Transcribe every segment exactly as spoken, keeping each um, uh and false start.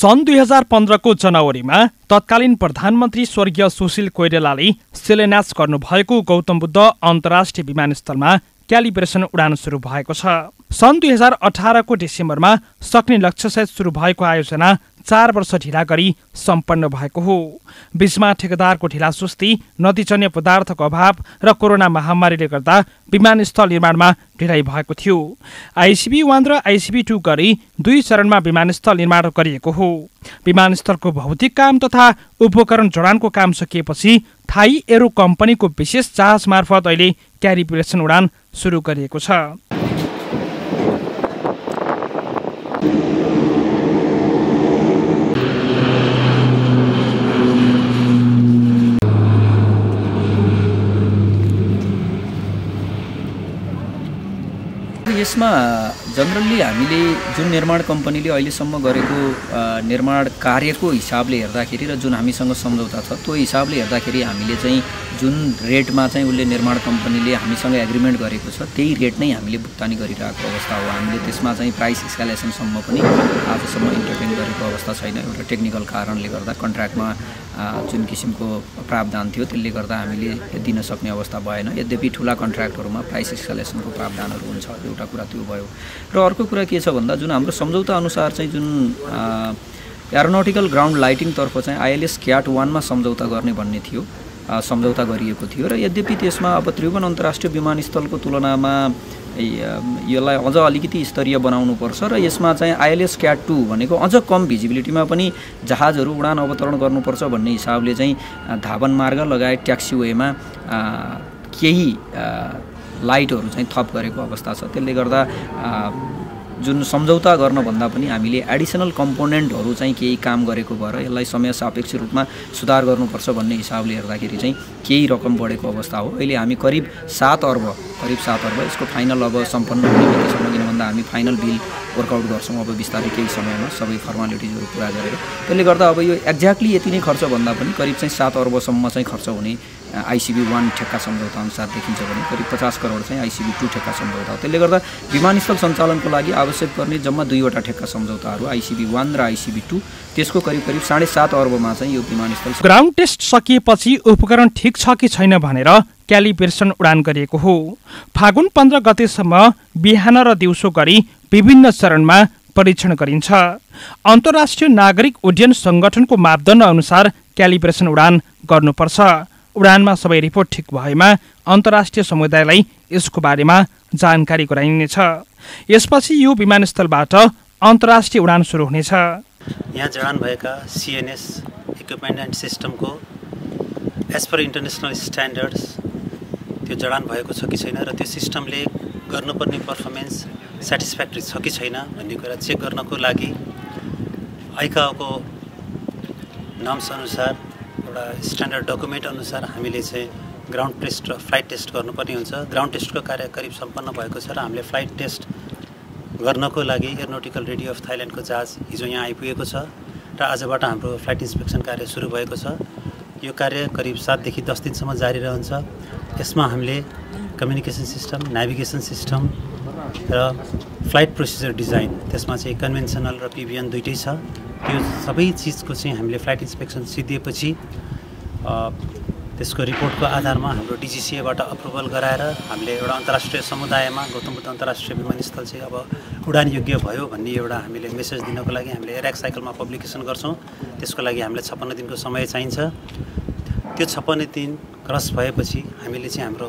सन् दुई हजार पन्ध्रको जनवरीमा तत्कालीन प्रधानमन्त्री स्वर्गीय सुशील कोइरालाले शिलान्यास गर्नुभएको गौतम बुद्ध अन्तर्राष्ट्रिय विमानस्थलमा क्यालिब्रेसन उडान सुरु भएको छ। सन् दुई हजार अठारको डिसेम्बरमा सक्ने लक्ष्यसहित सुरु भएको आयोजना चार वर्ष ढिला गरी सम्पन्न भएको हो। बीचमा ठेकेदारको ढिलासुस्ती, नदीजन्य पदार्थको अभाव र कोरोना महामारीले गर्दा विमानस्थल निर्माणमा ढिलाइ भएको थियो। आइसिबी वान र आइसिबी टू गरी दुई चरणमा विमानस्थल निर्माण गरिएको हो। विमानस्थलको भौतिक काम तथा उपकरण जडानको काम सकिएपछि थाई एरो कम्पनीको विशेष जहाज मार्फत अहिले क्यालिब्रेसन उडान सुरु गरिएको छ। यसमा जनरली हामीले जुन निर्माण कम्पनीले अहिलेसम्म गरेको निर्माण कार्यको हिसाबले हेर्दाखेरि र जुन हामीसँग सम्झौता छ त्यो हिसाबले हेर्दाखेरि हामीले चाहिँ जुन रेटमा चाहिँ उसले निर्माण कम्पनीले हामीसँग एग्रिमेन्ट गरेको छ त्यही रेट नै हामीले भुक्तानी गरिरहेको अवस्था हो। हामीले त्यसमा चाहिँ प्राइस एस्कालेसनसम्म पनि आजसम्म इन्टरभेन गरेको अवस्था छैन। एउटा टेक्निकल कारणले गर्दा कन्ट्र्याक्टमा जुन किसिमको प्रावधान थियो त्यसले गर्दा हामीले दिन सक्ने अवस्था भएन। यद्यपि ठुला कन्ट्र्याक्टहरूमा प्राइस एस्कालेसनको प्रावधानहरू हुन्छ, एउटा कुरा त्यो भयो। र अर्को कुरा के छ भन्दा जुन हाम्रो सम्झौता अनुसार चाहिँ जुन एरोनोटिकल ग्राउन्ड लाइटिङतर्फ चाहिँ आइएलएस क्याट वानमा सम्झौता गर्ने भन्ने थियो, सम्झौता गरिएको थियो। र यद्यपि त्यसमा अब त्रिभुवन अन्तर्राष्ट्रिय विमानस्थलको तुलनामा यसलाई अझ अलिकति स्तरीय बनाउनुपर्छ र यसमा चाहिँ आइएलएस क्याट टू भनेको अझ कम भिजिबिलिटीमा पनि जहाजहरू उडान अवतरण गर्नुपर्छ भन्ने हिसाबले चाहिँ धावन मार्ग लगायत ट्याक्सीवेमा केही लाइटहरू चाहिँ थप गरेको अवस्था छ। त्यसले गर्दा जुन सम्झौता गर्न भन्दा पनि हामीले एडिसनल कम्पोनेन्टहरू चाहिँ केही काम गरेको भएर यसलाई समय सापेक्ष रूपमा सुधार गर्नुपर्छ भन्ने हिसाबले हेर्दाखेरि चाहिँ केही रकम बढेको अवस्था हो। अहिले हामी करिब सात अर्ब करिब सात अर्ब यसको फाइनल अब सम्पन्न हुने बित्तिसम्म, किन भन्दा हामी फाइनल बिल वर्कआउट गर्छौँ अब बिस्तारै केही समयमा सबै फर्मालिटिजहरू पुरा गरेर। त्यसले गर्दा अब यो एक्ज्याक्टली यति नै खर्च भन्दा पनि करिब चाहिँ सात अर्बसम्म चाहिँ खर्च हुने आइसिबी वान ठेक्का सम्झौता अनुसार देखिन्छ भने करिब पचास करोड चाहिँ आइसिबी टू ठेक्का सम्झौता हो। त्यसले गर्दा विमानस्थल सञ्चालनको लागि आवश्यक पर्ने जम्मा दुईवटा ठेक्का सम्झौताहरू आइसिबी वान र आइसिबी टू, त्यसको करिब करिब साढे सात अर्बमा चाहिँ यो विमानस्थल। ग्राउन्ड टेस्ट सकिएपछि उपकरण ठिक छ कि छैन भनेर क्यालिब्रेसन उडान गरिएको हो। फागुन पन्ध्र गतेसम्म बिहान र दिउँसो गरी विभिन्न चरणमा परीक्षण गरिन्छ। अन्तर्राष्ट्रिय नागरिक उड्डयन सङ्गठनको मापदण्ड अनुसार क्यालिब्रेसन उडान गर्नुपर्छ। उडानमा सबै रिपोर्ट ठिक भएमा अन्तर्राष्ट्रिय समुदायलाई यसको बारेमा जानकारी गराइनेछ। यसपछि यो विमानस्थलबाट अन्तर्राष्ट्रिय उडान सुरु हुनेछ। यहाँ जडान भएका सिएनएस इक्विपमेन्ट एन्ड सिस्टमको एज पर इन्टरनेसनल स्ट्यान्डर्ड्स त्यो जडान भएको छ कि छैन र त्यो सिस्टमले गर्नुपर्ने पर्फर्मेन्स सेटिस्फ्याक्ट्री छ कि छैन भन्ने कुरा चेक गर्नको लागि आइकाओको नर्म्स अनुसार एउटा स्ट्यान्डर्ड डकुमेन्ट अनुसार हामीले चाहिँ ग्राउन्ड टेस्ट र फ्लाइट टेस्ट गर्नुपर्ने हुन्छ। ग्राउन्ड टेस्टको कार्य करिब सम्पन्न भएको छ र हामीले फ्लाइट टेस्ट गर्नको लागि एरोनोटिकल रेडी अफ थाइल्यान्डको जहाज हिजो यहाँ आइपुगेको छ र आजबाट हाम्रो फ्लाइट इन्सपेक्सन कार्य सुरु भएको छ। यो कार्य करिब सातदेखि दस दिनसम्म जारी रहन्छ। यसमा हामीले कम्युनिकेसन सिस्टम, नेभिगेसन सिस्टम र फ्लाइट प्रोसिजर डिजाइन, त्यसमा चाहिँ कन्भेन्सनल र पिभिएन दुइटै छ। त्यो सबै चिजको चाहिँ हामीले फ्लाइट इन्सपेक्सन सिद्धिएपछि त्यसको रिपोर्टको आधारमा हाम्रो डिजिसिएबाट अप्रुभल गराएर हामीले एउटा अन्तर्राष्ट्रिय समुदायमा गौतम बुद्ध अन्तर्राष्ट्रिय विमानस्थल चाहिँ अब उडान योग्य भयो भन्ने एउटा हामीले मेसेज दिनको लागि हामीले एयरएक्स साइकलमा पब्लिकेसन गर्छौँ। त्यसको लागि हामीलाई छप्पन्न दिनको समय चाहिन्छ। त्यो छप्पन्न दिन क्रस भएपछि हामीले चाहिँ हाम्रो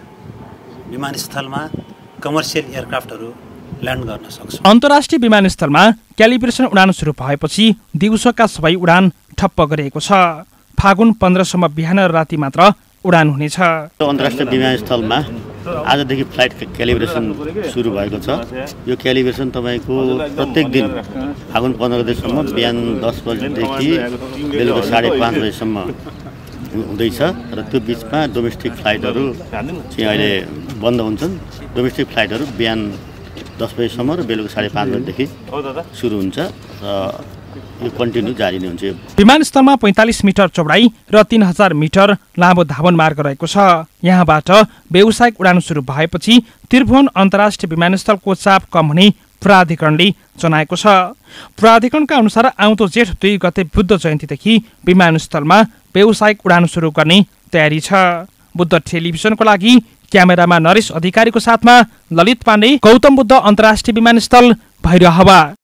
विमानस्थलमा कमर्सियल एयरक्राफ्टहरू ल्यान्ड गर्न सक्छौँ। अन्तर्राष्ट्रिय विमानस्थलमा क्यालिब्रेसन उडान सुरु भएपछि दिउँसोका सबै उडान ठप्प गरिएको छ। फागुन पन्ध्रसम्म बिहान र राति मात्र उडान हुनेछ। अन्तर्राष्ट्रिय विमानस्थलमा आजदेखि फ्लाइट क्यालिब्रेसन सुरु भएको छ। यो क्यालिब्रेसन तपाईँको प्रत्येक दिन फागुन पन्ध्र गतेसम्म बिहान दस बजेदेखि बेलुका साढे पाँच बजीसम्म हुँदैछ र त्यो बिचमा डोमेस्टिक फ्लाइटहरू चाहिँ अहिले बन्द हुन्छन्। डोमेस्टिक फ्लाइटहरू बिहान दस बजीसम्म र बेलुका साढे पाँच बजीदेखि सुरु हुन्छ र यो कन्टिन्यू जारी नै हुन्छ। विमानस्थलमा पैँतालिस मिटर चौडाइ र तीन हजार मिटर लामो धावन मार्ग रहेको छ। यहाँबाट व्यावसायिक उडान सुरु भएपछि त्रिभुवन अन्तर्राष्ट्रिय विमानस्थलको चाप कम हुने प्राधिकरणले जनाएको छ। प्राधिकरणका अनुसार आउँदो जेठ दुई गते बुद्ध जयन्तीदेखि विमानस्थलमा व्यावसायिक उडान सुरु गर्ने तयारी छ। बुद्ध टेलिभिजनको लागि क्यामेरामा नरेश अधिकारीको साथमा ललित पाण्डे, गौतम बुद्ध अन्तर्राष्ट्रिय विमानस्थल भैरहवा।